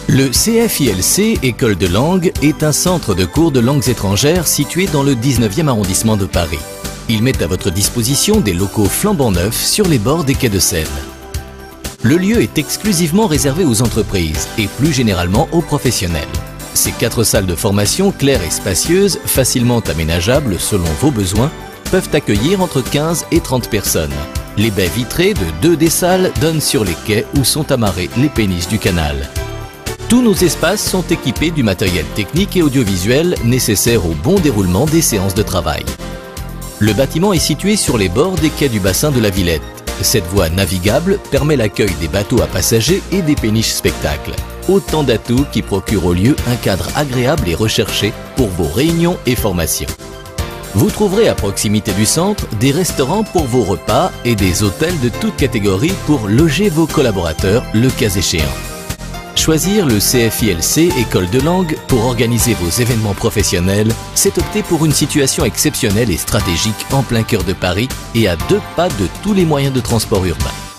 Le CFILC École de langue est un centre de cours de langues étrangères situé dans le 19e arrondissement de Paris. Il met à votre disposition des locaux flambant neufs sur les bords des quais de Seine. Le lieu est exclusivement réservé aux entreprises et plus généralement aux professionnels. Ces 4 salles de formation claires et spacieuses, facilement aménageables selon vos besoins, peuvent accueillir entre 15 et 30 personnes. Les baies vitrées de 2 des salles donnent sur les quais où sont amarrées les péniches du canal. Tous nos espaces sont équipés du matériel technique et audiovisuel nécessaire au bon déroulement des séances de travail. Le bâtiment est situé sur les bords des quais du bassin de la Villette. Cette voie navigable permet l'accueil des bateaux à passagers et des péniches spectacles. Autant d'atouts qui procurent au lieu un cadre agréable et recherché pour vos réunions et formations. Vous trouverez à proximité du centre des restaurants pour vos repas et des hôtels de toute catégorie pour loger vos collaborateurs le cas échéant. Choisir le CFILC École de langue pour organiser vos événements professionnels, c'est opter pour une situation exceptionnelle et stratégique en plein cœur de Paris et à 2 pas de tous les moyens de transport urbain.